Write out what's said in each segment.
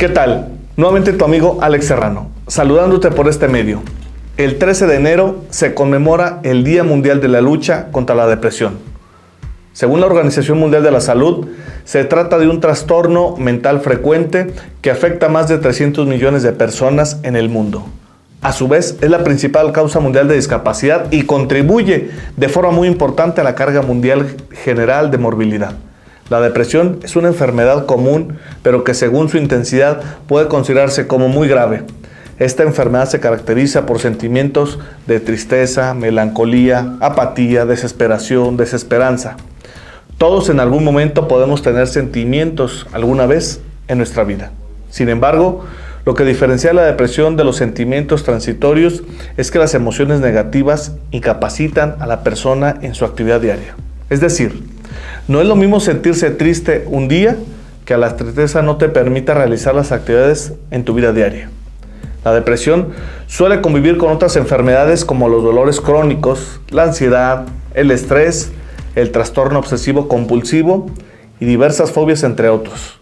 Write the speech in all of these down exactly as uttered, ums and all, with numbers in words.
¿Qué tal? Nuevamente tu amigo Alex Serrano, saludándote por este medio. El trece de enero se conmemora el Día Mundial de la Lucha contra la Depresión. Según la Organización Mundial de la Salud, se trata de un trastorno mental frecuente que afecta a más de trescientos millones de personas en el mundo. A su vez, es la principal causa mundial de discapacidad y contribuye de forma muy importante a la carga mundial general de morbilidad. La depresión es una enfermedad común, pero que según su intensidad puede considerarse como muy grave. Esta enfermedad se caracteriza por sentimientos de tristeza, melancolía, apatía, desesperación, desesperanza. Todos en algún momento podemos tener sentimientos alguna vez en nuestra vida. Sin embargo, lo que diferencia la depresión de los sentimientos transitorios es que las emociones negativas incapacitan a la persona en su actividad diaria. Es decir, no es lo mismo sentirse triste un día que a la tristeza no te permita realizar las actividades en tu vida diaria. La depresión suele convivir con otras enfermedades como los dolores crónicos, la ansiedad, el estrés, el trastorno obsesivo compulsivo y diversas fobias, entre otros.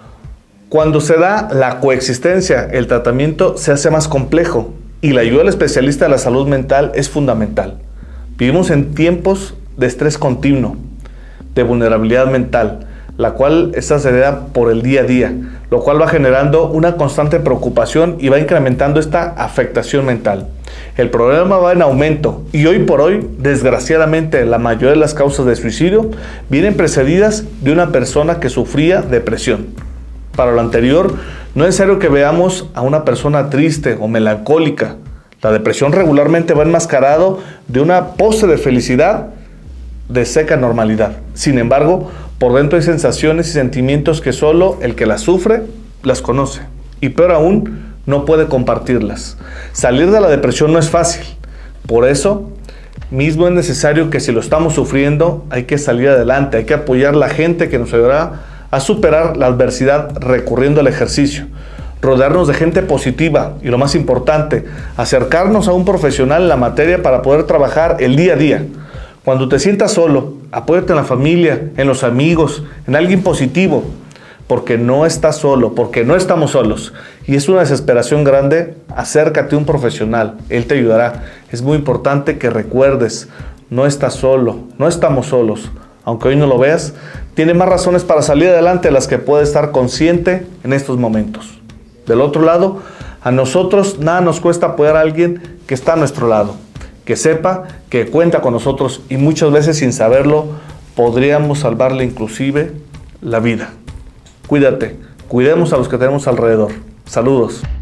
Cuando se da la coexistencia, el tratamiento se hace más complejo y la ayuda del especialista de la salud mental es fundamental. Vivimos en tiempos de estrés continuo, de vulnerabilidad mental, la cual esta se hereda por el día a día, lo cual va generando una constante preocupación y va incrementando esta afectación mental. El problema va en aumento y hoy por hoy, desgraciadamente, la mayoría de las causas de suicidio vienen precedidas de una persona que sufría depresión. Para lo anterior, no es necesario que veamos a una persona triste o melancólica. La depresión regularmente va enmascarado de una pose de felicidad de seca normalidad. Sin embargo, por dentro hay sensaciones y sentimientos que solo el que las sufre las conoce. Y peor aún, no puede compartirlas. Salir de la depresión no es fácil. Por eso mismo es necesario que si lo estamos sufriendo, hay que salir adelante, hay que apoyar a la gente que nos ayudará a superar la adversidad recurriendo al ejercicio. Rodearnos de gente positiva y lo más importante, acercarnos a un profesional en la materia para poder trabajar el día a día. Cuando te sientas solo, apóyate en la familia, en los amigos, en alguien positivo, porque no estás solo, porque no estamos solos. Y es una desesperación grande, acércate a un profesional, él te ayudará. Es muy importante que recuerdes, no estás solo, no estamos solos. Aunque hoy no lo veas, tiene más razones para salir adelante de las que puedes estar consciente en estos momentos. Del otro lado, a nosotros nada nos cuesta apoyar a alguien que está a nuestro lado, que sepa que cuenta con nosotros y muchas veces sin saberlo podríamos salvarle inclusive la vida. Cuídate, cuidemos a los que tenemos alrededor. Saludos.